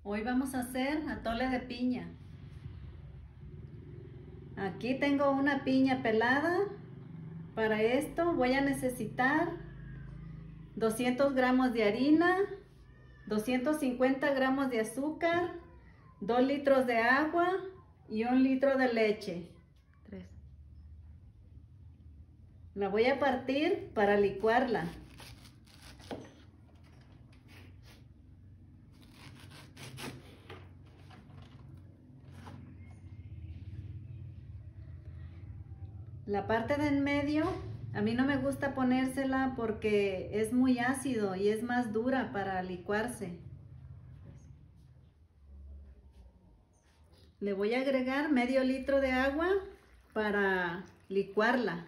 Hoy vamos a hacer atole de piña. Aquí tengo una piña pelada. Para esto voy a necesitar 200 gramos de harina, 250 gramos de azúcar, 2 litros de agua y 1 litro de leche. La voy a partir para licuarla. La parte de en medio, a mí no me gusta ponérsela porque es muy ácido y es más dura para licuarse. Le voy a agregar medio litro de agua para licuarla.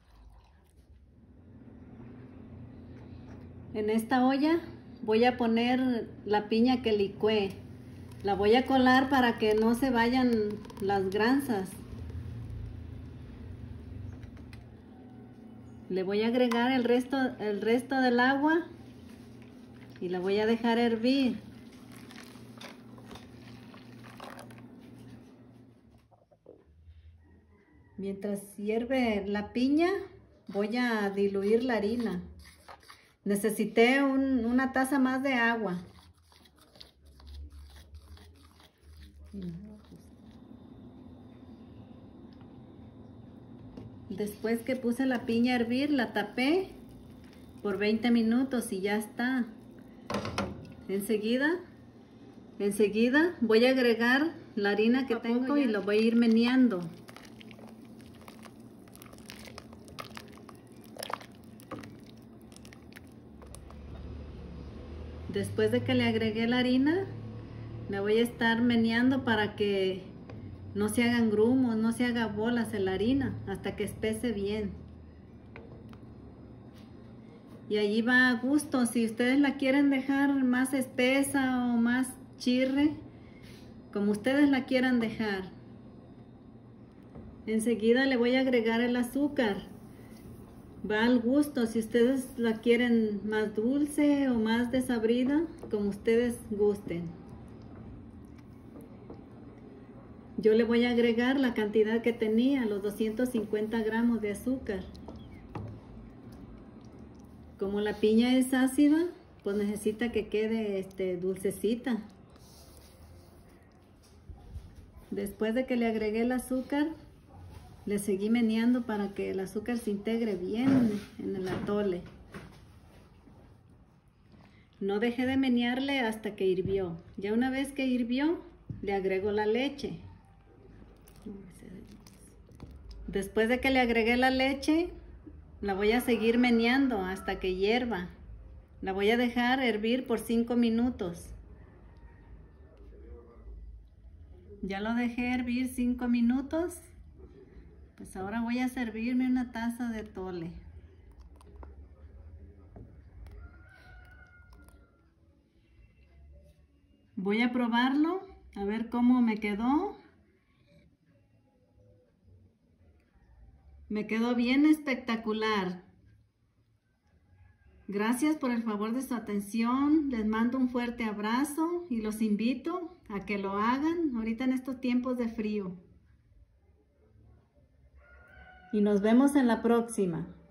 En esta olla voy a poner la piña que licué. La voy a colar para que no se vayan las grasas. Le voy a agregar el resto del agua y la voy a dejar hervir. Mientras hierve la piña, voy a diluir la harina. Necesité una taza más de agua. Después que puse la piña a hervir, la tapé por 20 minutos y ya está. Enseguida voy a agregar la harina que tengo y lo voy a ir meneando. Después de que le agregué la harina, la voy a estar meneando para que no se hagan grumos, no se haga bolas en la harina, hasta que espese bien. Y allí va a gusto, si ustedes la quieren dejar más espesa o más chirre, como ustedes la quieran dejar. Enseguida le voy a agregar el azúcar. Va al gusto, si ustedes la quieren más dulce o más desabrida, como ustedes gusten. Yo le voy a agregar la cantidad que tenía, los 250 gramos de azúcar. Como la piña es ácida, pues necesita que quede dulcecita. Después de que le agregué el azúcar, le seguí meneando para que el azúcar se integre bien en el atole. No dejé de menearle hasta que hirvió. Ya una vez que hirvió, le agrego la leche. Después de que le agregué la leche, la voy a seguir meneando hasta que hierva. La voy a dejar hervir por 5 minutos. Ya lo dejé hervir 5 minutos. Pues ahora voy a servirme una taza de atole. Voy a probarlo, a ver cómo me quedó. Me quedó bien espectacular. Gracias por el favor de su atención. Les mando un fuerte abrazo y los invito a que lo hagan ahorita en estos tiempos de frío. Y nos vemos en la próxima.